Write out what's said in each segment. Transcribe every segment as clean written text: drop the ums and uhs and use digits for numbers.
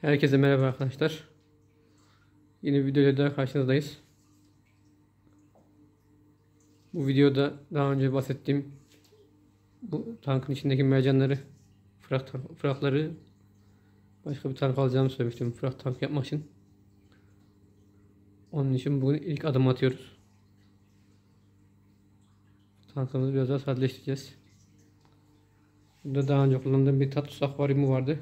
Herkese merhaba arkadaşlar. Yeni bir videoyla daha karşınızdayız. Bu videoda daha önce bahsettiğim bu tankın içindeki mercanları, frakları başka bir tank alacağımı söylemiştim. Frak tank yapmak için. Onun için bugün ilk adım atıyoruz. Tankımızı biraz daha sadeleştireceğiz. Burada daha önce kullandığım bir Tatus akvaryumu vardı.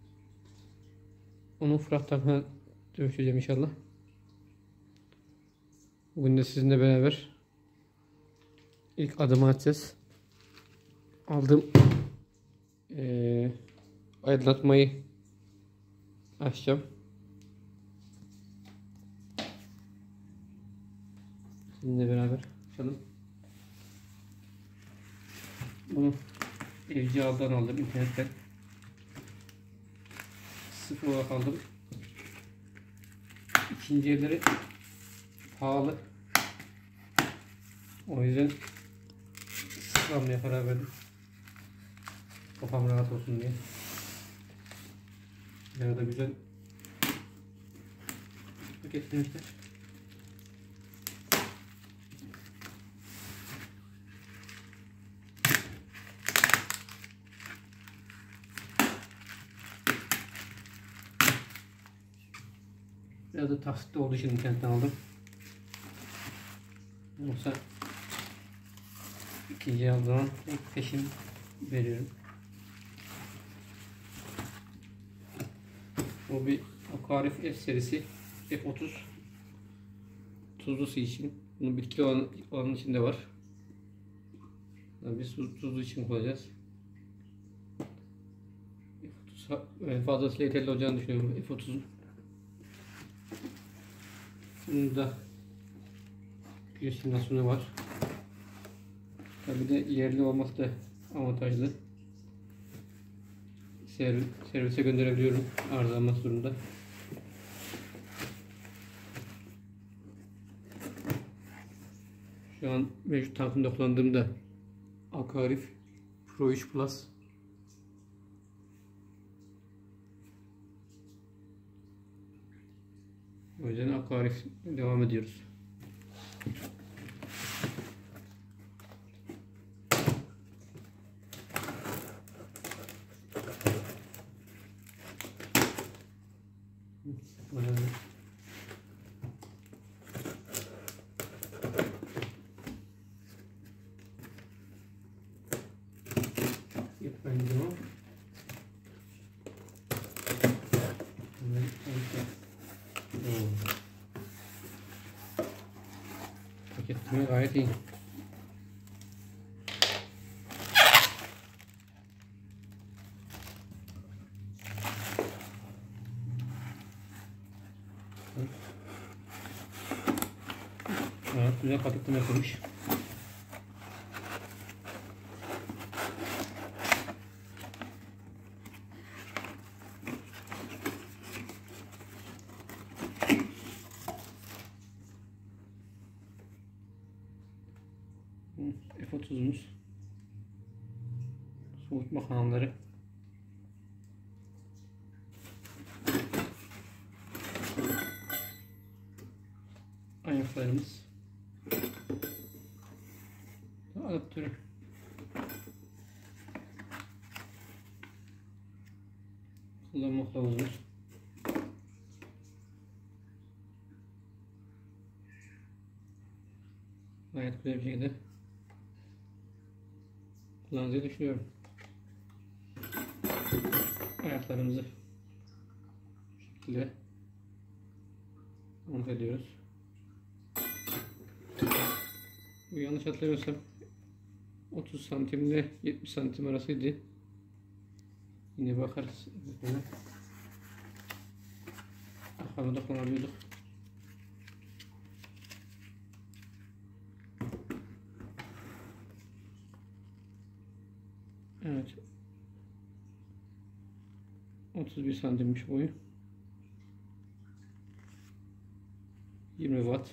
Onu frak tankına dönüştüreceğim inşallah. Bugün de sizinle beraber ilk adımı atacağız. Aldığım aydınlatmayı açacağım. Sizinle beraber açalım. Bunu Evci Ağa'dan aldım internetten. Sıfır olarak aldım. İkinci elleri pahalı. O yüzden sıfır almaya karar verdim. Kafam rahat olsun diye. Ya da güzel paketlemişler. Biraz da taksitli olduğu için internetten aldım. Yoksa ikinci aldığım peşin veriyorum. Bu bir Aquarif F serisi F30 tuzlu su için. Bunun bitki olanın içinde var. Biz tuzlu için kullanacağız. F30 fazlasıyla yeterli olacağını düşünüyorum F30'un. Bunun da güneş simülasyonu var. Tabi de yerli olması da avantajlı. Servise gönderebiliyorum arızalanması durumunda. Şu an mevcut tankımda kullandığım da Aquarif Pro 3 Plus. O yüzden Aquarif devam ediyoruz. Bence o. Paketleme gayet iyi. Evet, güzel paketleme yapılmış. F30'umuz, soğutma kanalları, ayaklarımız, adaptörü, kullanma kılavuzumuz, gayet güzel bir şekilde kullanacağını düşünüyorum. Ayaklarımızı bu şekilde monte ediyoruz. Bu yanlış hatırlamıyorsam 30 santim ile 70 santim arasıydı. Yine bakarız. Arkamda da kullanıyorduk. Evet. 31 santimmiş boyu. 20 watt.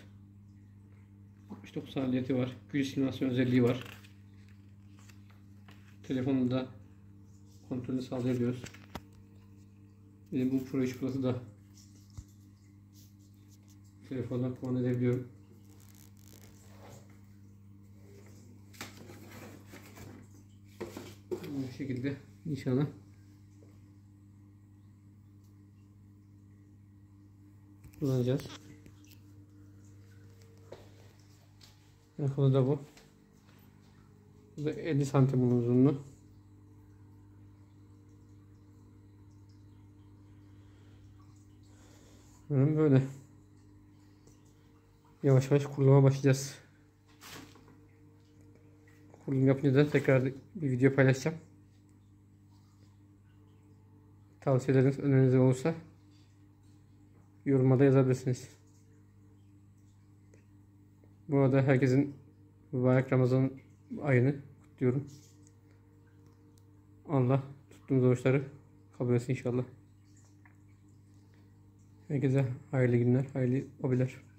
69 saniyeti var. Güç simülasyon özelliği var. Telefonda kontrolünü sağlayabiliyoruz. Benim bu Pro 3 Plus'ı da telefondan kumanda edebiliyorum. Bu şekilde inşallah. Kullanacağız. Kolu da bu. Bu da 50 santim uzunluğu. Böyle. Yavaş yavaş kuruluma başlayacağız. Kurulum yapınca da tekrar bir video paylaşacağım. Tavsiyeleriniz, öneriniz olursa yorumlarda yazabilirsiniz. Bu arada herkesin mübarek Ramazan ayını kutluyorum. Allah tuttuğunuz oruçları kabul etsin inşallah. Herkese hayırlı günler, hayırlı hobiler.